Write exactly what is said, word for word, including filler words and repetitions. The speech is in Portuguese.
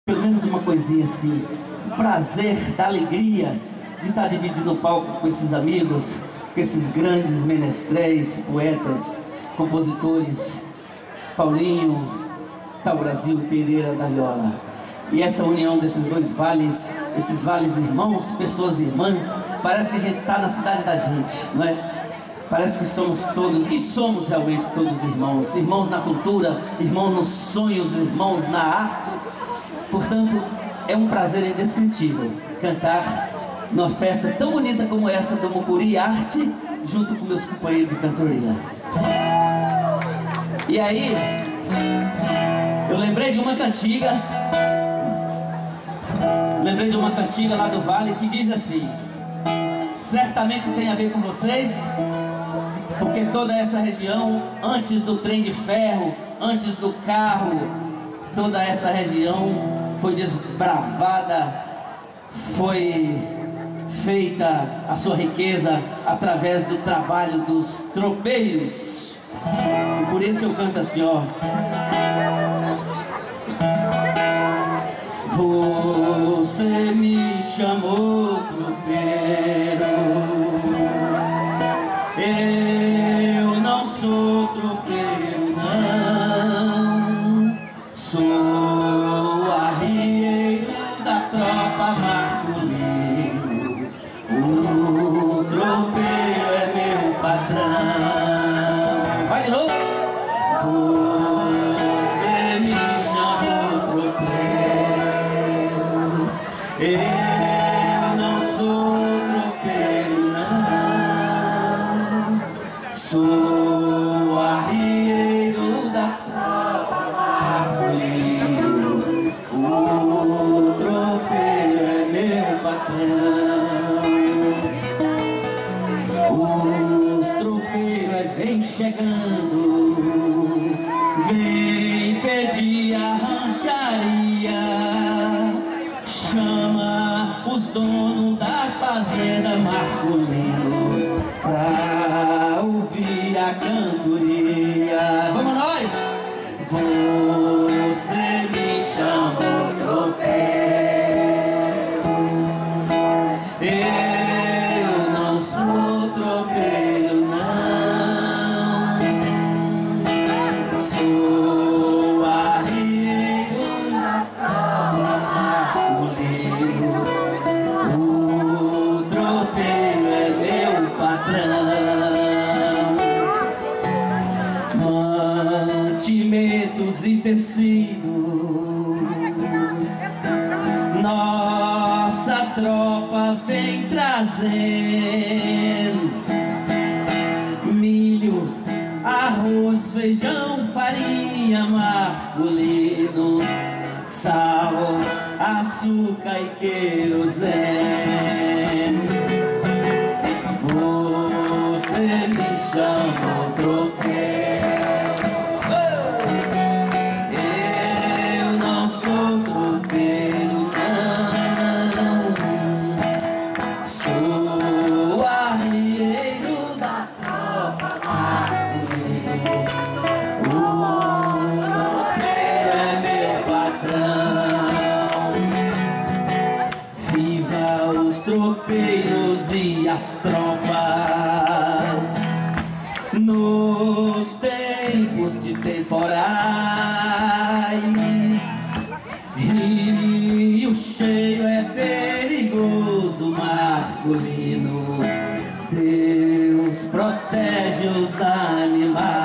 Pelo menos uma coisinha assim, o prazer, da alegria de estar dividindo o palco com esses amigos, com esses grandes menestréis, poetas, compositores, Paulinho, Tal Brasil, Pereira da Viola. E essa união desses dois vales, esses vales irmãos, pessoas irmãs, parece que a gente está na cidade da gente, não é? Parece que somos todos, e somos realmente todos irmãos, irmãos na cultura, irmãos nos sonhos, irmãos na arte. Portanto, é um prazer indescritível cantar numa festa tão bonita como essa do Mucuri Arte, junto com meus companheiros de cantoria. E aí, eu lembrei de uma cantiga, lembrei de uma cantiga lá do Vale que diz assim: certamente tem a ver com vocês, porque toda essa região, antes do trem de ferro, antes do carro, toda essa região foi desbravada, foi feita a sua riqueza através do trabalho dos tropeiros. E por isso eu canto assim, ó: você me chamou tropeiro, eu não sou tropeiro não, sou arrieiro da tropa Marcolino, o tropeiro é meu patrão. Vai de novo. Você me chamou tropeiro, eu não sou tropeiro não, sou arrieiro da tropa Marcolino, o tropeiro é meu patrão. Os tropeiros vem chegando, vem pedir a rancharia, chama os donos da fazenda Marcolino pra ouvir a cantoria. Vamos nós! Você me chamou tropeiro, eu não sou tropeiro não, sou arrieiro da tropa Marcolino, o tropeiro é meu patrão. Mantimentos e tecidos, nossa tropa vem trazendo milho, arroz, feijão, farinha, Marcolino, sal, açúcar e querosene. Você me chamou tropeiro, eu não sou tropeiro não, sou arrieiro da tropa Marcolino, o tropeiro é meu patrão. Viva os tropeiros e as tropas nos tempos de temporais. Rio cheio é perigoso, Marcolino, Deus protege os animais.